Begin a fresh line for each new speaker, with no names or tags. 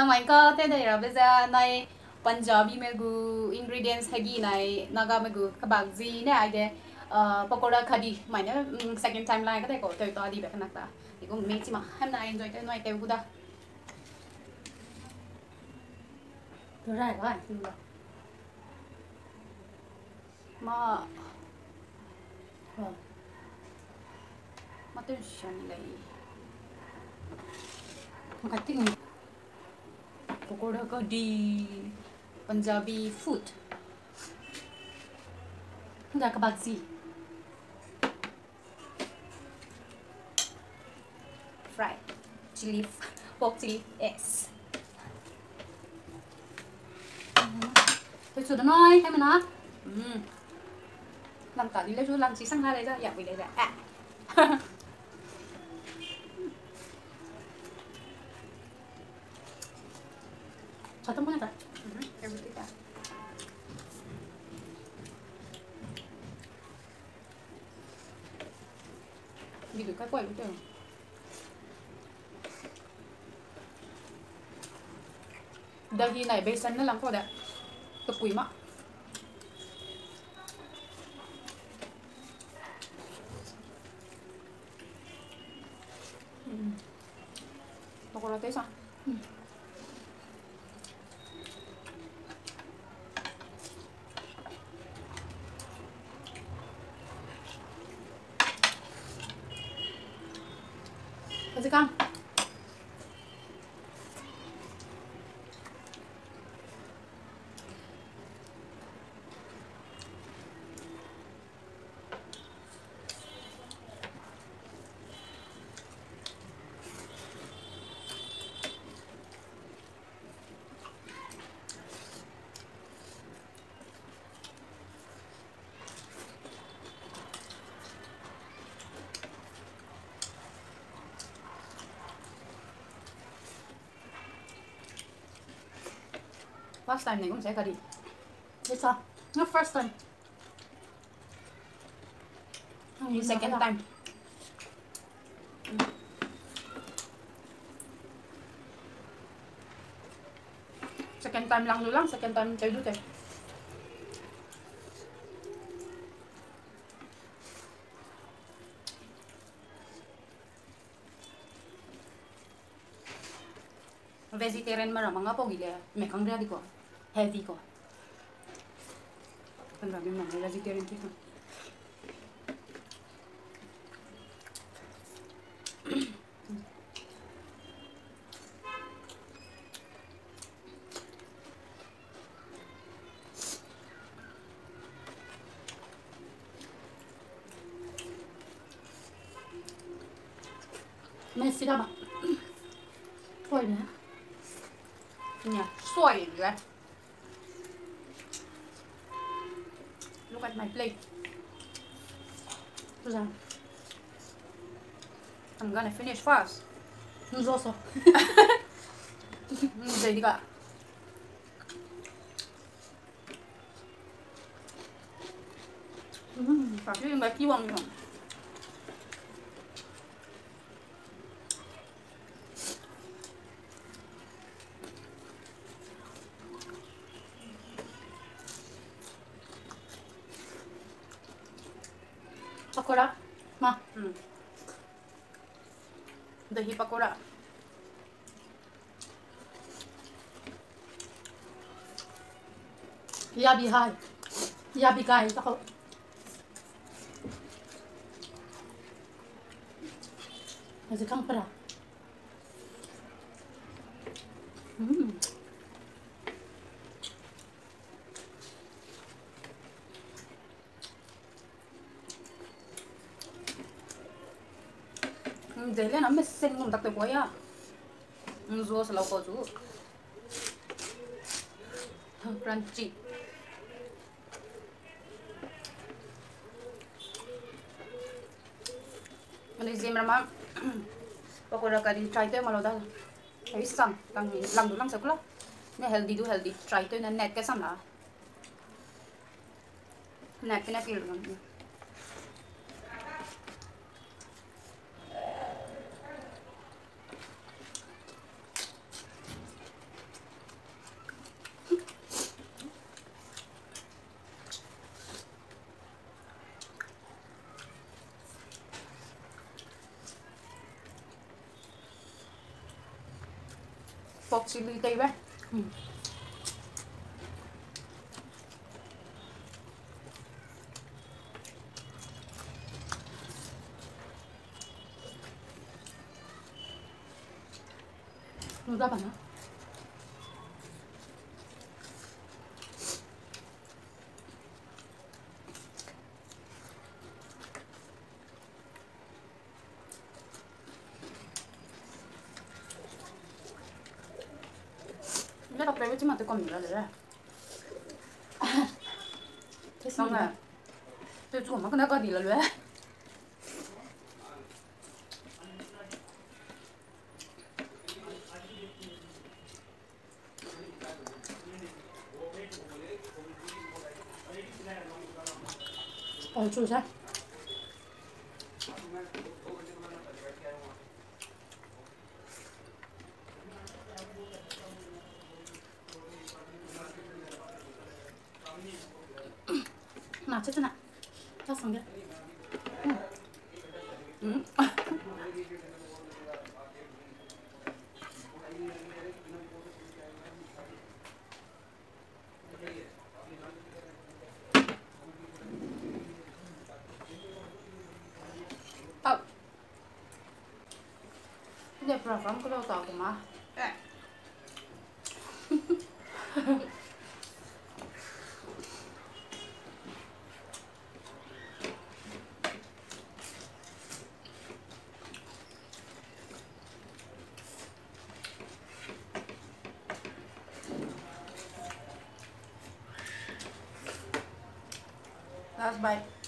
Hang ko te de ra beza nai Punjabi में गु ingredients हैगी नाइ नागा में गु कबागजी ने आगे पकोड़ा खड़ी मायने second time लाए कते को तो आदि बेखना ता इको मेची मा हम ना enjoy ते नोई ते गुदा तो राय का मा मा तो शन लई makati पकोड़ा कड़ी Punjabi food udah kebagzi fried chili pork chili yes tôi sudah nói hay mà nó làm cả đi lấy chú làm chỉ sang hai đấy ra dạ vì đấy là cho tôi muốn này em biết cả đi được cái quẩy cũng được dahi này besan na lang ko da tupoy ma pokora tayo sa kasi kang last time này cũng sẽ kadhi thế sao not first time second time second time lang dulu lang second time chơi dulu chơi vegetarian mà mga po gila may kang ready ko heavy ko Punjabi mà vegetarian kita messy dah ba Ôi nè Nha, xoay rồi Look at my plate I'm gonna finish fast Nos also Jadi kak Tapi yang baki wang ni pakora माँ दही पकोड़ा या भी हाय या भी काय तको ऐसे कम पड़ा Dễ lên nó mới xinh không đặc biệt quá ya Rùa sẽ lâu có chú Crunchy Ini zim ramah Pokora kadhi try to malu dah Tapi sang Kang lang du lang sekula Ini healthy du healthy Try to net ke sam lah Net ke net kilo kan pork chili tây bé. Udah apa nah? Cái đọc đấy chứ mà tôi còn nữa rồi. Thế xong rồi. Tôi chủ mà cái nó có gì là rồi. Chủ sao? Nào chết nào. Chắc xong rồi. Dia program ko daw ako ma. Last bite.